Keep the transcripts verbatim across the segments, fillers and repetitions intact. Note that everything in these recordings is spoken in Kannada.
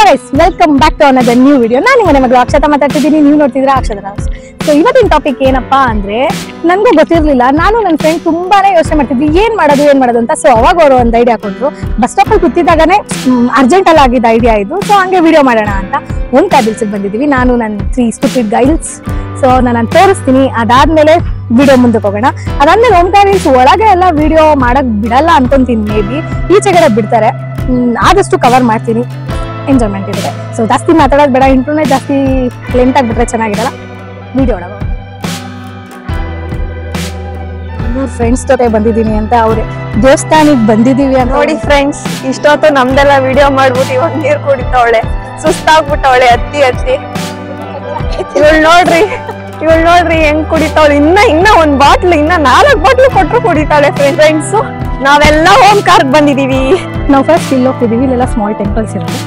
Guys, welcome back to another new video. ನಾನು ನಿಮ್ಮ ಮಗಳು ಅಕ್ಷತಾ ಮಾತಾಡ್ತಿದ್ದೀನಿ, ನೀವು ನೋಡ್ತಿದ್ರೆ ಅಕ್ಷತಾ ಹೌಸ್. ಸೊ ಇವತ್ತಿನ ಟಾಪಿಕ್ ಏನಪ್ಪಾ ಅಂದ್ರೆ, ನನಗೂ ಗೊತ್ತಿರಲಿಲ್ಲ. ನಾನು ನನ್ನ ಫ್ರೆಂಡ್ ತುಂಬಾನೇ ಯೋಚನೆ ಮಾಡ್ತಿದ್ವಿ ಏನ್ ಮಾಡೋದು ಏನ್ ಮಾಡೋದು ಅಂತ. ಸೊ ಅವಾಗ ಅವರು ಒಂದು ಐಡಿಯಾ ಕೊಟ್ಟರು. ಬಸ್ ಸ್ಟಾಪ್ ಅಲ್ಲಿ ಕೂತಿದ್ದಾಗನೇ ಅರ್ಜೆಂಟ್ ಅಲ್ಲಿ ಆಗಿದ್ದ ಐಡಿಯಾ ಇದು. ಸೊ ಹಂಗೆ ವಿಡಿಯೋ ಮಾಡೋಣ ಅಂತ ಓಂಕಾರ ಹಿಲ್ಸ್ಗೆ ಬಂದಿದ್ದೀವಿ, ನಾನು ನನ್ನ ತ್ರೀ ಸ್ಟುಪಿಡ್ ಗೈಲ್ಸ್. ಸೊ ನಾನು ತೋರಿಸ್ತೀನಿ, ಅದಾದ್ಮೇಲೆ ವಿಡಿಯೋ ಮುಂದಕ್ಕೆ ಹೋಗೋಣ. ಅದಾದ್ಮೇಲೆ ಓಂಕಾರ ಹಿಲ್ಸ್ ಒಳಗೆ ಎಲ್ಲ ವಿಡಿಯೋ ಮಾಡಕ್ ಬಿಡಲ್ಲ ಅನ್ಕೊಂತೀನಿ, ಮೇ ಬಿ ಈಚೆಗಡೆ ಬಿಡ್ತಾರೆ. ಆದಷ್ಟು ಕವರ್ ಮಾಡ್ತೀನಿ, ಎಂಜಾಯ್ಮೆಂಟ್ ಇದೆ. ಸೊ ಜಾಸ್ತಿ ಮಾತಾಡೋದು ಬೇಡ, ಇಂಟ್ರೋನೇ ಜಾಸ್ತಿ ಲೆಂತ್ ಆಗಿಬಿಟ್ರೆ ಚೆನ್ನಾಗಿರಲ್ಲ. ವಿಡಿಯೋ ಒಳಗೆ ಮೂರು ಫ್ರೆಂಡ್ಸ್ ಜೊತೆ ಬಂದಿದ್ದೀನಿ ಅಂತ ಅವ್ರೆ ದೇವಸ್ಥಾನಕ್ಕೆ ಬಂದಿದ್ದೀವಿ ಅಂತ. ನೋಡಿ ಫ್ರೆಂಡ್ಸ್, ಇಷ್ಟೊತ್ತು ನಮ್ದೆಲ್ಲ ವಿಡಿಯೋ ಮಾಡ್ಬಿಟ್ಟು ಇವಾಗ ನೀರ್ ಕುಡಿತಾವಳೆ, ಸುಸ್ತಾಗ್ಬಿಟ್ಟವಳೆ ಹತ್ತಿ ಹತ್ತಿ. ಇವಳು ನೋಡ್ರಿ ಇವಳು ನೋಡ್ರಿ ಹೆಂಗ್ ಕುಡಿತಾವಳೆ. ಇನ್ನ ಇನ್ನ ಒಂದ್ ಬಾಟ್ಲು ಇನ್ನ ನಾಲ್ಕು ಬಾಟ್ಲು ಕೊಟ್ರು ಕುಡಿತಾಳೆ. ಫ್ರೆಂಡ್ಸ್, ನಾವೆಲ್ಲ ಓಂಕಾರಕ್ಕೆ ಬಂದಿದೀವಿ. ನಾವು ಫಸ್ಟ್ ಇಲ್ಲಿ ಹೋಗ್ತಿದೀವಿ, ಇಲ್ಲೆಲ್ಲ ಸ್ಮಾಲ್ ಟೆಂಪಲ್ಸ್ ಇರೋದು.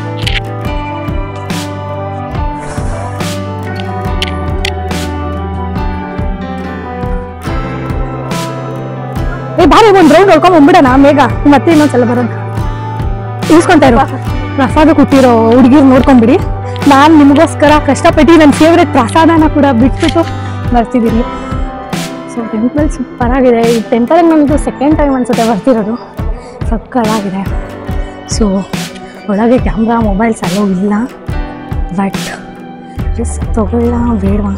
ಏ ಬಾರಿ ಒಂದ್ ರೌಂಡ್ ಹೊಡ್ಕೊಂಡ್ ಬಂದ್ಬಿಡೋಣ ಬೇಗ, ಮತ್ತೆ ಇನ್ನೊಂದ್ಸಲ ಬರೋದು. ಇಸ್ಕೊಂತ ಇರುವ ಪ್ರಸಾದ ಕೊಟ್ಟಿರೋ ಹುಡುಗಿರ್ ನೋಡ್ಕೊಂಡ್ಬಿಡಿ. ನಾನ್ ನಿಮಗೋಸ್ಕರ ಕಷ್ಟಪಟ್ಟು ನನ್ನ ಫೇವ್ರೆಟ್ ಪ್ರಸಾದನ ಕೂಡ ಬಿಟ್ಬಿಟ್ಟು ಬರ್ತಿದ್ದೀನಿ. ಸೊ ಟೆಂಪಲ್ ಸೂಪರ್ ಆಗಿದೆ. ಈ ಟೆಂಪಲ್ ನಮ್ದು ಸೆಕೆಂಡ್ ಟೈಮ್ ಅನ್ಸುತ್ತೆ ಬರ್ತಿರೋದು. ಸಕ್ಕತ್ತಾಗಿದೆ. ಸೊ ಒಳಗೆ ಕ್ಯಾಮ್ರಾ ಮೊಬೈಲ್ಸ್ ಅಲ್ಲೋ ಇಲ್ಲ, ಬಟ್ ರಿಸ್ಕ್ ತಗೊಳ್ಳ ಬೇಡವಾ?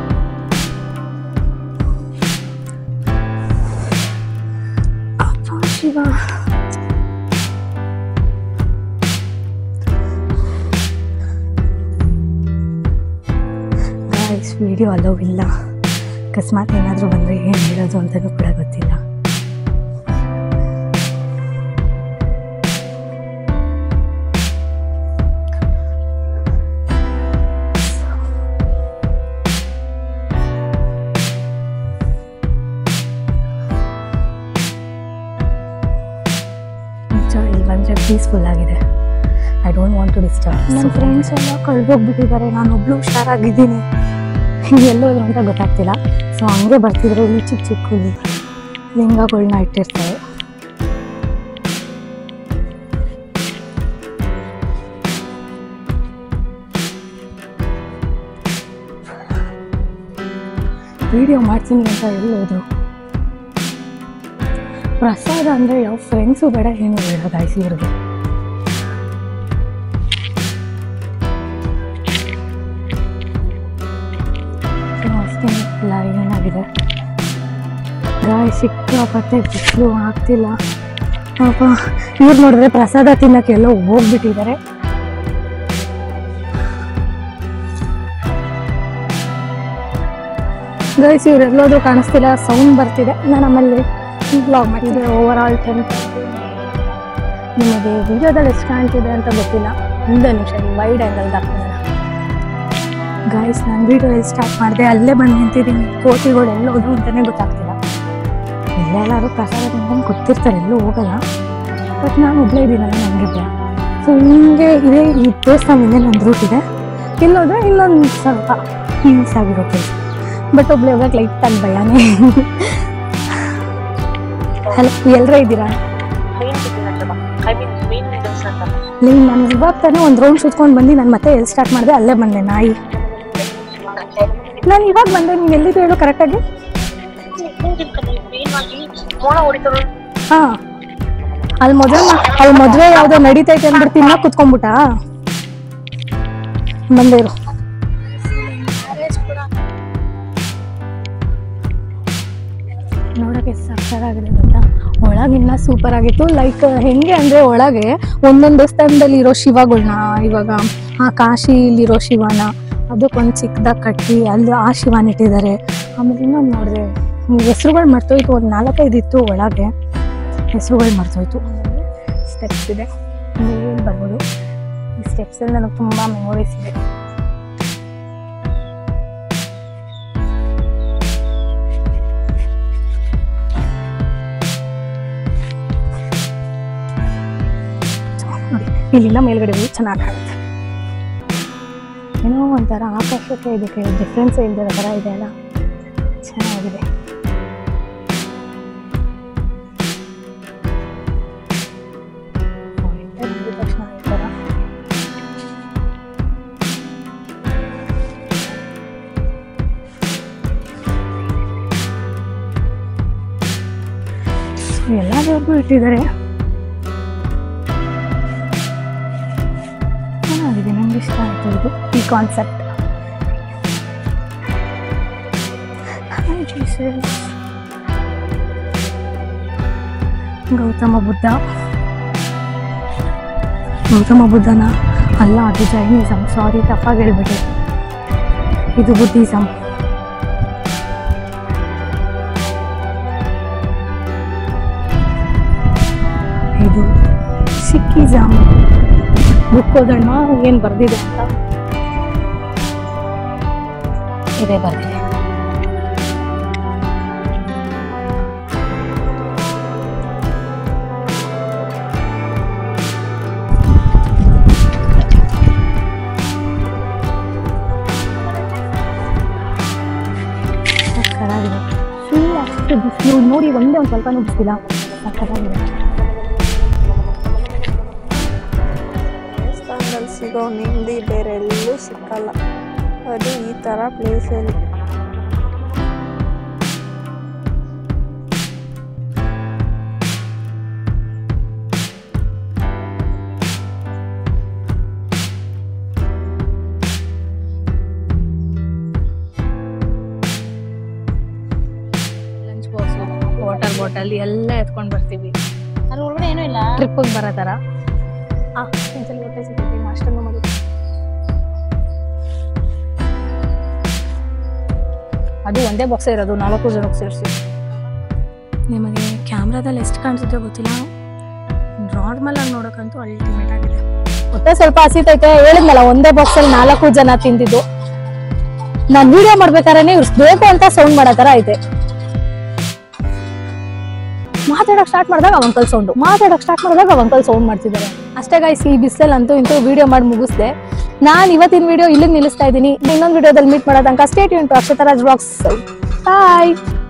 ಅಪ್ಪ ಶಿವ, ಗೈಸ್ ವಿಡಿಯೋ ಅಲ್ಲೋ ಇಲ್ಲ. ಅಕಸ್ಮಾತ್ ಏನಾದರೂ ಬಂದರೆ ಏನು ಹೇಳೋದು ಅಂತಲೂ ಕೂಡ ಗೊತ್ತಿಲ್ಲ. ಇಲ್ಲಿ ಬಂದರೆ ಪೀಸ್ಫುಲ್ ಆಗಿದೆ. I don't want to disturb. ನನ್ನ ಫ್ರೆಂಡ್ಸ್ ಎಲ್ಲ ಕಳ್ದೋಗ್ಬಿಟ್ಟಿದ್ದಾರೆ, ನಾನೊಬ್ಳು ಹುಷಾರಾಗಿದ್ದೀನಿ. ಎಲ್ಲೋದ್ರು ಅಂತ ಗೊತ್ತಾಗ್ತಿಲ್ಲ. ಸೊ ಹಂಗೆ ಬರ್ತಿದ್ರೆ ಇಲ್ಲಿ ಚಿಕ್ಕ ಚಿಕ್ಕ ಲಿಂಗಗಳನ್ನ ಇಟ್ಟಿರ್ತಾರೆ. ವಿಡಿಯೋ ಮಾಡ್ತೀನಿ ಅಂತ ಎಲ್ಲೋದ್ರು. ಪ್ರಸಾದ ಅಂದರೆ ಯಾವ ಫ್ರೆಂಡ್ಸು ಬೇಡ, ಏನು ಬೇಡ ಗಾಯ್ಸ್ ಇವ್ರಿಗೆ. ಇಲ್ಲ ಏನಾಗಿದೆ ಗಾಯ, ಸಿಕ್ಕಾಪಟ್ಟೆ ಬಿಸಿಲು ಆಗ್ತಿಲ್ಲ. ಪಾಪ ಇವ್ರು ನೋಡಿದ್ರೆ ಪ್ರಸಾದ ತಿನ್ನಕ್ಕೆ ಎಲ್ಲೋ ಹೋಗ್ಬಿಟ್ಟಿದ್ದಾರೆ. ಗೈಸ್ ಇವ್ರೆಲ್ಲೋದ್ರೂ ಕಾಣಿಸ್ತಿಲ್ಲ, ಸೌಂಡ್ ಬರ್ತಿದೆ. ನಾನು ಆಮೇಲೆ ಬ್ಲಾಗ್ ಮಾಡಿದ್ದೆ ಓವರ್ ಆಲ್ ಟೆಂಪಲ್. ನಿಮಗೆ ವಿಡಿಯೋದಲ್ಲಿ ಎಷ್ಟು ಕಾಣ್ತಿದೆ ಅಂತ ಗೊತ್ತಿಲ್ಲ, ಒಂದು ನಿಮಿಷ ವೈಡ್ ಆ್ಯಂಗಲ್ಗೆ ಹಾಕ್ತೀನಿ. ಗಾಯ್ಸ್, ನಾನು ವಿಡಿಯೋ ಎಲ್ಲಿ ಸ್ಟಾರ್ಟ್ ಮಾಡಿದೆ ಅಲ್ಲೇ ಬಂದು ನಿಂತಿದ್ದೀನಿ. ಕೋತಿಗಳು ಎಲ್ಲೋದ್ರು ಅಂತಲೇ ಗೊತ್ತಾಗ್ತಿಲ್ಲ. ಎಲ್ಲೆಲ್ಲರೂ ಪ್ರಸಾದ ತಿಂಕೊಂಡು ಗೊತ್ತಿರ್ತಾರೆ, ಎಲ್ಲೂ ಹೋಗಲ್ಲ. ಬಟ್ ನಾನು ಒಬ್ಬಳೇ ಇದ್ದೀನಲ್ಲ, ನನಗೆ ಭಯ. ಸೊ ಹಿಂಗೆ ಇದೇ ಈ ದೇವಸ್ಥಾನದಿಂದ ಒಂದು ರೂಟ್ ಇದೆ. ಇಲ್ಲೋದ್ರೆ ಇನ್ನೊಂದು ಸ್ವಲ್ಪ ಪೀಸ್ ಆಗಿರೋ ಪ್ಲೇಸ್. ಬಟ್ ಒಬ್ಬಳೇ ಹೋಗಕ್ಕೆ ಲೈಟಾಗಿ ಭಯನೇ. ಹಲೋ, ಎಲ್ಲರೂ ಇದ್ದೀರಾ? ನೀವು ನಾನು ಇವಾಗ ತಾನೇ ಒಂದು ರೌಂಡ್ ಸುತ್ಕೊಂಡು ಬಂದು ನಾನು ಮತ್ತೆ ಎಲ್ಲಿ ಸ್ಟಾರ್ಟ್ ಮಾಡಿದೆ ಅಲ್ಲೇ ಬಂದೆ. ನಾಯಿ, ನಾನು ಇವಾಗ ಬಂದೆ. ನೀನು ಎಲ್ಲಿದ್ದು ಹೇಳು ಕರೆಕ್ಟಾಗಿ? ಹಾ, ಅಲ್ಲಿ ಮದುವೆ ಅಲ್ಲಿ ಮದುವೆ ಯಾವುದೋ ನಡೀತೈತೆ ಅಂದ್ಬಿಟ್ಟು ತಿನ್ನ ಕುತ್ಕೊಂಡ್ಬಿಟ್ಟ ಬಂದೇ ಇರು. ನೋಡೋಕೆ ಸಕ್ಕತ್ತಾಗಿದೆ ಗೊತ್ತಾ. ಒಳಗಿನ್ನ ಸೂಪರ್ ಆಗಿತ್ತು. ಲೈಕ್ ಹೆಂಗೆ ಅಂದರೆ, ಒಳಗೆ ಒಂದೊಂದು ದೇವಸ್ಥಾನದಲ್ಲಿ ಇರೋ ಶಿವಗಳನ್ನ, ಇವಾಗ ಆ ಕಾಶಿಲಿರೋ ಶಿವನ ಅದಕ್ಕೊಂದು ಚಿಕ್ಕದಾಗಿ ಕಟ್ಟಿ ಅಲ್ಲಿ ಆ ಶಿವನ ಇಟ್ಟಿದ್ದಾರೆ. ಆಮೇಲೆ ಇನ್ನೊಂದು ನೋಡಿದ್ರೆ ಹೆಸ್ರುಗಳು ಮರ್ತೋಯ್ತು, ಒಂದು ನಾಲ್ಕೈದು ಇತ್ತು ಒಳಗೆ, ಹೆಸ್ರುಗಳು ಮರ್ತೋಯ್ತು. ಸ್ಟೆಪ್ಸ್ ಇದೆ, ಮೇಲೆ ಬರ್ಬೋದು. ಈ ಸ್ಟೆಪ್ಸಲ್ಲಿ ನನಗೆ ತುಂಬ ಮೆಮೊರೀಸ್ ಇದೆ. ಇಲ್ಲಿಂದ ಮೇಲ್ಗಡೆ ಹೋಗಿ ಚೆನ್ನಾಗಿ ಕಾಣುತ್ತೆ. ಏನೋ ಒಂಥರ ಆಕಾಶಕ್ಕೆ ಇದಕ್ಕೆ ಡಿಫ್ರೆನ್ಸ್ ಇಲ್ದಿರೋ ಥರ ಇದೆ ಅಲ್ಲ, ಚೆನ್ನಾಗಿದೆ. ತಕ್ಷಣ ಈ ಥರ ಇಟ್ಟಿದ್ದಾರೆ. ಚೆನ್ನಾಗಿದೆ, ನಂಗೆ ಇಷ್ಟ ಆಯ್ತು ಇದು ಈ ಕಾನ್ಸೆಪ್ಟ್. ಗೌತಮ ಬುದ್ಧ, ಗೌತಮ ಬುದ್ಧನ ಅಲ್ಲ, ಅದು ಜೈನಿಸಮ್, ಸಾರಿ ತಪ್ಪಾಗಿ ಹೇಳ್ಬಿಟ್ಟೆ, ಇದು ಬುದ್ಧಿಸಮ್. ಇದು ಸಿಕ್ಕಿಸಮ್. ಬುಕ್ ಓದೋಣ ಏನು ಬರ್ದಿದೆ ಅಂತ. ಇದೇ ಬರ್ದಿದೆ. ಫುಲ್ ಅಷ್ಟು ಬಿಸಿಲು ನೋಡಿ, ಒಂದೇ ಒಂದು ಸ್ವಲ್ಪನೂ ಬಿಸಿಲ್ಲ, ಸಕ್ಕತ್ತಾಗಿದೆ. ದೇವಸ್ಥಾನದಲ್ಲಿ ಸಿಗೋ ನೆಮ್ಮದಿ ಬೇರೆ ಎಲ್ಲೂ ಸಿಕ್ಕಲ್ಲ, ಅದು ಈ ಥರ ಪ್ಲೇಸಲ್ಲಿ. ವಾಟರ್ ಬಾಟಲ್ ಎಲ್ಲ ಎತ್ಕೊಂಡು ಬರ್ತೀವಿ. ಅದ್ರ ಒಳಗಡೆ ಏನೂ ಇಲ್ಲ, ಟ್ರಿಪ್ಪಿಗೆ ಬರೋ ಥರ. ಆ ಒಂದ್ಸಲ ಹೊಟ್ಟೆ ಸಿಗ್ತೀವಿ, ನಾಷ್ಟನೂ ಮಾಡಿ. ಅದು ಒಂದೇ ಬಾಕ್ಸೇ ಇರೋದು, ನಾಲ್ಕು ಜನಕ್ಕೆ ಸೇರಿಸಿ. ನಿಮಗೆ ಕ್ಯಾಮ್ರಾದಲ್ಲಿ ಎಷ್ಟು ಕಾಣಿಸುತ್ತೆ ಗೊತ್ತಿಲ್ಲ, ನಾರ್ಮಲ್ ಆಗಿ ನೋಡೋಕ್ಕಂತೂ ಅಲ್ಟಿಮೇಟ್ ಆಗಿದೆ. ಹೊಟ್ಟೆ ಸ್ವಲ್ಪ ಹಸಿತೈತೆ, ಹೇಳಿದ್ನಲ್ಲ ಒಂದೇ ಬಾಕ್ಸಲ್ಲಿ ನಾಲ್ಕು ಜನ ತಿಂದಿದ್ದು. ನಾನು ವಿಡಿಯೋ ಮಾಡ್ಬೇಕಾದ್ರೆ ಇವ್ರು ಬೇಕು ಅಂತ ಸೌಂಡ್ ಮಾಡೋ ಥರ ಐತೆ. ಮಾತಾಡಕ್ ಸ್ಟಾರ್ಟ್ ಮಾಡಿದಾಗ ಅವಂಕಲ್ ಸೌಂಡು, ಮಾತಾಡಕ್ ಸ್ಟಾರ್ಟ್ ಮಾಡಿದಾಗ ಅವಂಕಲ್ ಸೌಂಡ್ ಮಾಡ್ತಿದ್ದಾರೆ. ಅಷ್ಟೇ ಗೈಸ್, ಈ ಬಿಸಿಲಲ್ಲಿ ಅಂತೂ ಇಂತೂ ವಿಡಿಯೋ ಮಾಡಿ ಮುಗಿಸ್ದೆ. ನಾನು ಇವತ್ತಿನ ವಿಡಿಯೋ ಇಲ್ಲಿಗೆ ನಿಲ್ಲಿಸ್ತಾ ಇದ್ದೀನಿ. ಇನ್ನೊಂದು ವಿಡಿಯೋದಲ್ಲಿ ಮೀಟ್ ಮಾಡೋ ತನಕ stay tune to Akshata Raj vlogs. Bye.